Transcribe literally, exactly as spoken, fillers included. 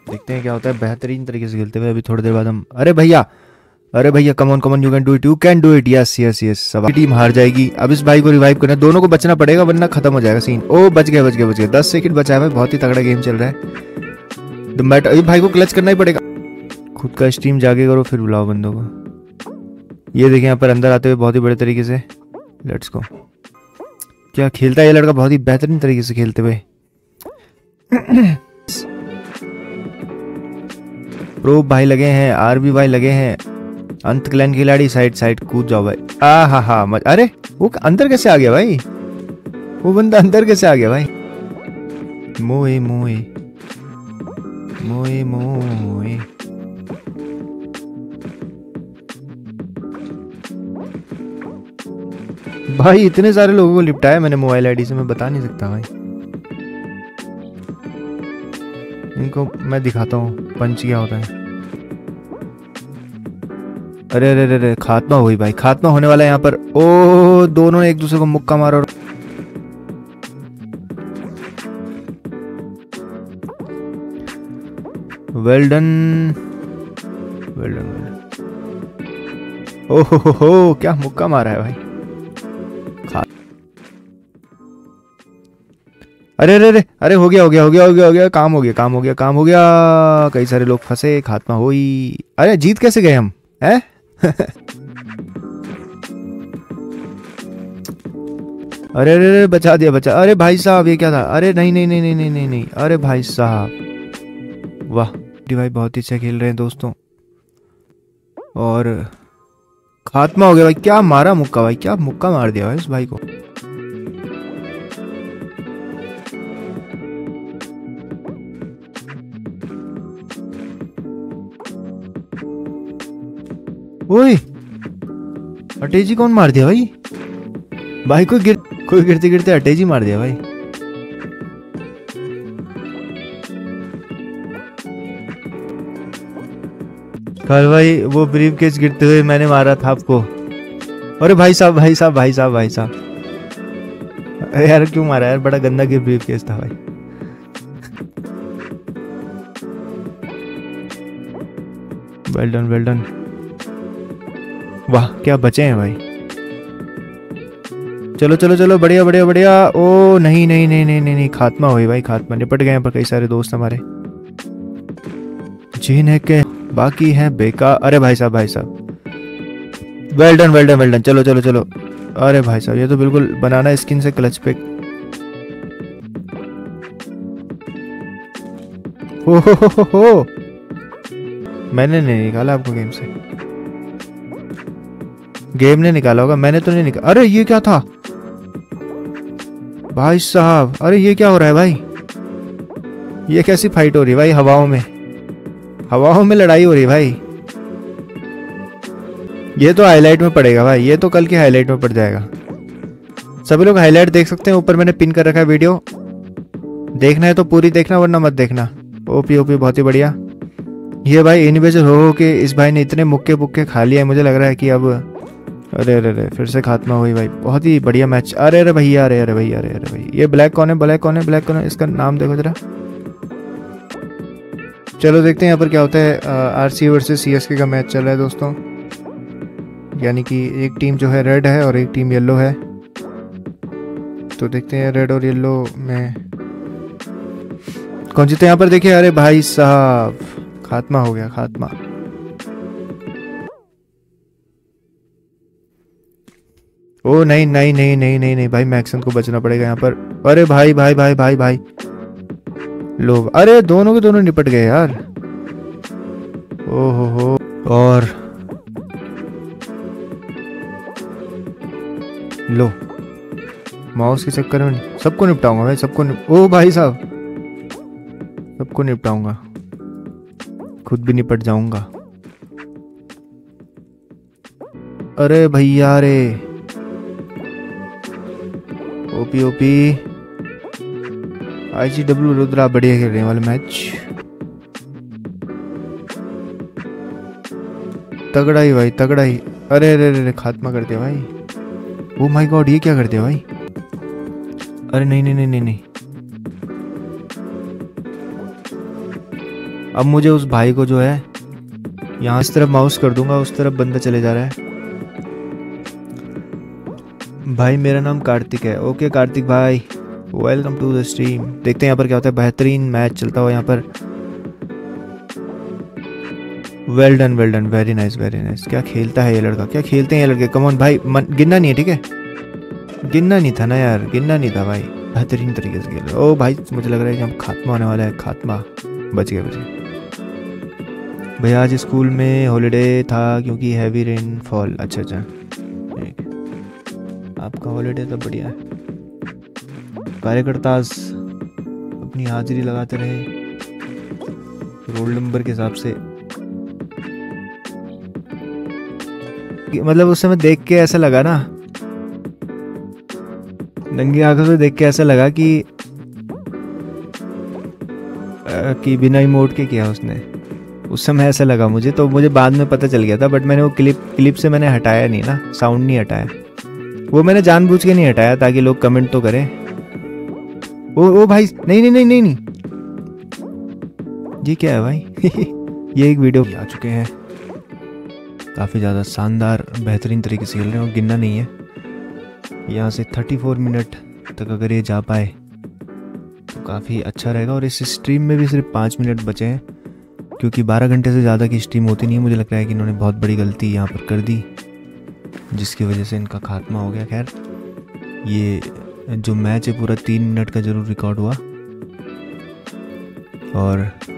देखते हैं क्या होता है बेहतरीन तरीके से खेलते हुए। अभी थोड़ी देर बाद हम, अरे भैया, अरे भैया, come on come on, you can do it, you can do it, yes yes yes. सब टीम हार जाएगी। अब इस भाई को रिवाइव करना है, दोनों को बचना पड़ेगा वरना खत्म हो जाएगा सीन। ओ बच गए बच गए बच गए, दस सेकंड बचा है भाई, बहुत ही तगड़ा गेम चल रहा है। द मैट, अभी भाई को क्लच करना ही पड़ेगा। खुद का स्ट्रीम जाके करो फिर बुलाओ बंदों को। ये देखिए यहाँ पर अंदर आते हुए बहुत ही बड़े तरीके से। Let's go. क्या खेलता है ये लड़का, बहुत ही बेहतरीन तरीके से खेलते हुए। प्रो भाई लगे हैं, आरबी भाई लगे हैं, अंत क्लैन खिलाड़ी साइड साइड कूद जाओ भाई। आ हा हा मत, अरे वो अंदर कैसे आ गया भाई, वो बंदा अंदर कैसे आ गया भाई। मोए मोए मोए मोए, भाई इतने सारे लोगों को लिपटाया मैंने मोबाइल आईडी से, मैं बता नहीं सकता भाई। इनको मैं दिखाता हूँ पंच क्या होता है। अरे अरे अरे खात्मा हुई भाई, खात्मा होने वाला है यहाँ पर। ओ दोनों ने एक दूसरे को मुक्का मारा। और well done well done well done. ओहो हो हो, क्या मुक्का मारा है भाई। अरे अरे अरे अरे हो गया हो गया हो गया हो गया हो गया, काम हो गया काम हो गया काम हो गया। कई सारे लोग फंसे, खात्मा हुई। अरे जीत कैसे गए हम, हैं? अरे अरे अरे बचा दिया बचा। अरे भाई साहब ये क्या था, अरे नहीं नहीं नहीं नहीं नहीं नहीं नहीं, अरे भाई साहब वाह, भाई बहुत ही अच्छा खेल रहे हैं दोस्तों। और खात्मा हो गया भाई। क्या मारा मुक्का भाई, क्या मुक्का मार दिया भाई इस भाई को। ओए अटेजी कौन मार दिया भाई, भाई कोई गिर कोई गिरते गिरते अटेजी मार दिया भाई। कल भाई वो ब्रीफ केस गिरते हुए मैंने मारा था आपको। अरे भाई साहब भाई साहब भाई साहब भाई साहब, अरे यार क्यों मारा यार, बड़ा गंदा गिर ब्रीफ केस था भाई। वेल डन वेल डन, वाह क्या बचे हैं भाई। चलो चलो चलो, बढ़िया बढ़िया बढ़िया। ओ नहीं नहीं नहीं नहीं नहीं, नहीं खात्मा हुई भाई, खात्मा। निपट गए यहाँ पर कई सारे दोस्त हमारे, जिन्हें के बाकी है बेकार। अरे भाई साहब भाई साहब, well done well done well done. चलो चलो चलो। अरे भाई साहब ये तो बिल्कुल बनाना स्किन से क्लच पे। हो हो हो हो हो, मैंने नहीं निकाला आपको गेम से, गेम ने निकाला होगा, मैंने तो नहीं निकाला। अरे ये क्या था भाई साहब, अरे ये क्या हो रहा है भाई, ये कैसी फाइट हो रही है भाई, हवाओं में हवाओं में लड़ाई हो रही है भाई। ये तो हाईलाइट में पड़ेगा भाई, ये तो कल के हाईलाइट में पड़ जाएगा। सभी लोग हाईलाइट देख सकते हैं, ऊपर मैंने पिन कर रखा है वीडियो, देखना है तो पूरी देखना वरना मत देखना। ओपी ओपी बहुत ही बढ़िया। ये भाई इनविजिबल हो के इस भाई ने इतने मुक्के पुक्के खा लिया है, मुझे लग रहा है कि अब, अरे अरे अरे फिर से खात्मा हुई भाई। बहुत ही बढ़िया मैच। अरे अरे भैया, अरे अरे भैया, अरे अरे भाई, ये ब्लैक कौन है, ब्लैक कौन है, ब्लैक कौन है, इसका नाम देखो जरा। चलो देखते हैं यहाँ पर क्या होता है। आरसी वर्सेस सीएसके का मैच चल रहा है दोस्तों, यानी कि एक टीम जो है रेड है और एक टीम येलो है। तो देखते हैं रेड और येलो में कौन जीते यहाँ पर। देखिए अरे भाई साहब, खात्मा हो गया, खात्मा। ओ नहीं नहीं नहीं नहीं नहीं नहीं भाई, मैक्सन को बचना पड़ेगा यहाँ पर। अरे भाई भाई भाई भाई भाई लोग, अरे दोनों के दोनों निपट गए यार। ओहो हो, और लो माउस के चक्कर में सबको निपटाऊंगा भाई, सबको निप... ओ भाई साहब, सबको निपटाऊंगा, खुद भी निपट जाऊंगा। अरे भैया रे, ओपी ओपी आईजीडब्ल्यू रुद्रा बढ़िया खेल रहे हैं वाले मैच, तगड़ा ही भाई तगड़ा ही। अरे अरे अरे खात्मा कर दिया भाई। ओ माय गॉड, ये क्या कर दिया भाई। अरे नहीं नहीं नहीं नहीं नहीं, अब मुझे उस भाई को जो है यहाँ इस तरफ माउस कर दूंगा, उस तरफ बंदा चले जा रहा है। भाई मेरा नाम कार्तिक है। ओके कार्तिक भाई, वेलकम टू द स्ट्रीम। देखते हैं यहाँ पर क्या होता है। बेहतरीन मैच चलता हुआ यहाँ पर। Well done well done, very nice very nice. क्या खेलता है ये लड़का, क्या खेलते हैं ये लड़के। कम ऑन भाई, मन गिनना नहीं है ठीक है, गिनना नहीं था ना यार, गिनना नहीं था भाई। बेहतरीन तरीके से खेल। ओ भाई मुझे लग रहा है कि हम खात्मा होने वाला है। खात्मा, बच गए बच गए भैया। आज स्कूल में हॉलीडे था क्योंकि हैवी रेनफॉल। अच्छा अच्छा ठीक है, आपका हॉलीडे तो बढ़िया है। कार्यकर्ता अपनी हाजिरी लगाते रहे रोल नंबर के हिसाब से। मतलब उस समय देख के ऐसा लगा ना, नंगी आंखों से देख के ऐसा लगा कि आ, कि बिना इमोट के किया उसने। उस समय ऐसा लगा मुझे, तो मुझे बाद में पता चल गया था, बट मैंने वो क्लिप क्लिप से मैंने हटाया नहीं ना, साउंड नहीं हटाया। वो मैंने जानबूझ के नहीं हटाया ताकि लोग कमेंट तो करें। ओ ओ भाई नहीं नहीं नहीं नहीं नहीं, ये क्या है भाई ये एक वीडियो आ चुके हैं। काफ़ी ज़्यादा शानदार बेहतरीन तरीके से खेल रहे हैं और गिनना नहीं है। यहाँ से चौंतीस मिनट तक अगर ये जा पाए तो काफ़ी अच्छा रहेगा। और इस स्ट्रीम में भी सिर्फ पाँच मिनट बचे हैं क्योंकि बारह घंटे से ज़्यादा की स्ट्रीम होती नहीं है। मुझे लग रहा है कि इन्होंने बहुत बड़ी गलती यहाँ पर कर दी जिसकी वजह से इनका खात्मा हो गया। खैर ये जो मैच है पूरा तीन मिनट का ज़रूर रिकॉर्ड हुआ और